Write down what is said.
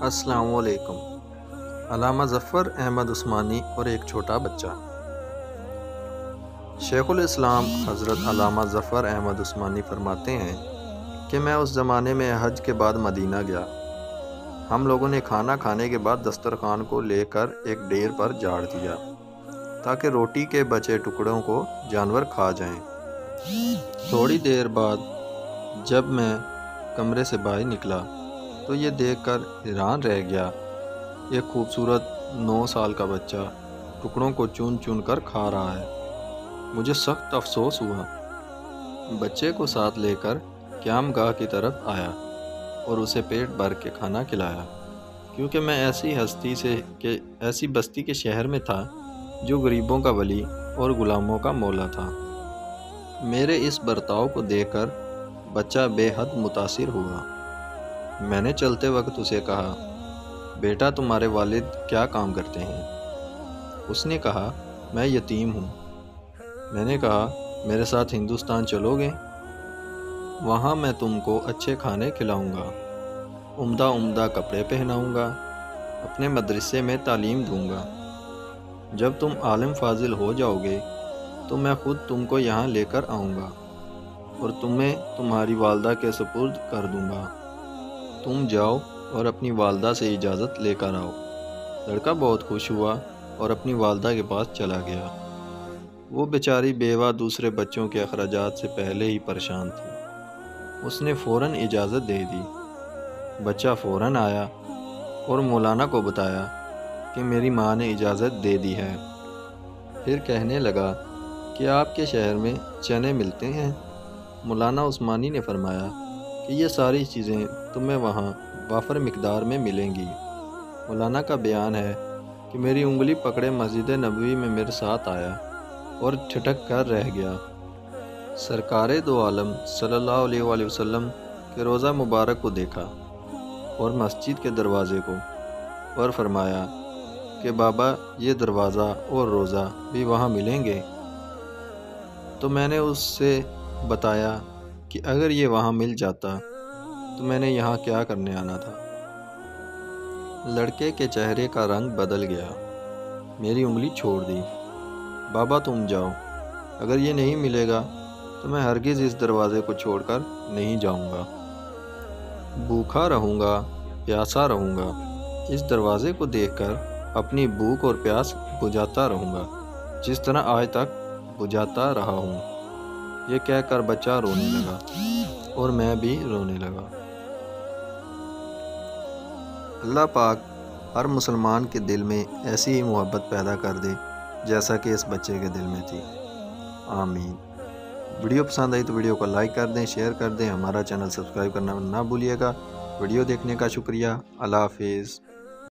السلام علیکم۔ علامہ ظفر احمد عثمانی اور ایک چھوٹا بچہ۔ شیخ الاسلام حضرت علامہ ظفر احمد عثمانی فرماتے ہیں کہ میں اس زمانے میں حج کے بعد مدینہ گیا۔ ہم لوگوں نے کھانا کھانے کے بعد دسترخوان کو لے کر ایک ڈیر پر جاڑ دیا تاکہ روٹی کے بچے ٹکڑوں کو جانور کھا جائیں۔ تھوڑی دیر بعد جب میں کمرے سے باہر نکلا تو یہ دیکھ کر حیران رہ گیا، ایک خوبصورت 9 سال کا بچہ ٹکڑوں کو چن چن کر کھا رہا ہے۔ مجھے سخت افسوس ہوا۔ بچے کو ساتھ لے کر قیام گاہ کی طرف آیا اور اسے پیٹ بھر کے کھانا کھلایا، کیونکہ میں ایسی بستی کے شہر میں تھا جو غریبوں کا ولی اور غلاموں کا مولا تھا۔ میرے اس برتاؤ کو دیکھ کر بچہ بے حد متاثر ہوا۔ میں نے چلتے وقت اسے کہا، بیٹا تمہارے والد کیا کام کرتے ہیں؟ اس نے کہا، میں یتیم ہوں۔ میں نے کہا، میرے ساتھ ہندوستان چلو گے؟ وہاں میں تم کو اچھے کھانے کھلاؤں گا، عمدہ عمدہ کپڑے پہناؤں گا، اپنے مدرسے میں تعلیم دوں گا۔ جب تم عالم فاضل ہو جاؤ گے تو میں خود تم کو یہاں لے کر آؤں گا اور تمہیں تمہاری والدہ کے سپرد کر دوں گا۔ تم جاؤ اور اپنی والدہ سے اجازت لے کر آؤ۔ لڑکا بہت خوش ہوا اور اپنی والدہ کے پاس چلا گیا۔ وہ بیچاری بیوہ دوسرے بچوں کے اخراجات سے پہلے ہی پریشان تھی۔ اس نے فوراً اجازت دے دی۔ بچہ فوراً آیا اور مولانا کو بتایا کہ میری ماں نے اجازت دے دی ہے۔ پھر کہنے لگا کہ آپ کے شہر میں چنے ملتے ہیں؟ مولانا عثمانی نے فرمایا کہ یہ ساری چیزیں تمہیں وہاں وافر مقدار میں ملیں گی۔ مولانا کا بیان ہے کہ میری انگلی پکڑے مسجد نبوی میں میرے ساتھ آیا اور ٹھٹک کر رہ گیا۔ سرکار دو عالم صلی اللہ علیہ وآلہ وسلم کے روضہ مبارک کو دیکھا اور مسجد کے دروازے کو، اور فرمایا کہ بابا یہ دروازہ اور روضہ بھی وہاں ملیں گے؟ تو میں نے اس سے بتایا کہ اگر یہ وہاں مل جاتا تو میں نے یہاں کیا کرنے آنا تھا۔ لڑکے کے چہرے کا رنگ بدل گیا۔ میری انگلی چھوڑ دی۔ بابا تم جاؤ، اگر یہ نہیں ملے گا تو میں ہرگز اس دروازے کو چھوڑ کر نہیں جاؤں گا۔ بھوکا رہوں گا، پیاسا رہوں گا، اس دروازے کو دیکھ کر اپنی بھوک اور پیاس بجھاتا رہوں گا، جس طرح آج تک بجھاتا رہا ہوں۔ یہ کہہ کر بچہ رونے لگا اور میں بھی رونے لگا۔ اللہ پاک ہر مسلمان کے دل میں ایسی ہی محبت پیدا کر دے جیسا کہ اس بچے کے دل میں تھی۔ آمین۔ ویڈیو پسند آئی تو ویڈیو کو لائک کر دیں، شیئر کر دیں، ہمارا چینل سبسکرائب کرنا نہ بھولیے گا۔ ویڈیو دیکھنے کا شکریہ۔ اللہ حافظ۔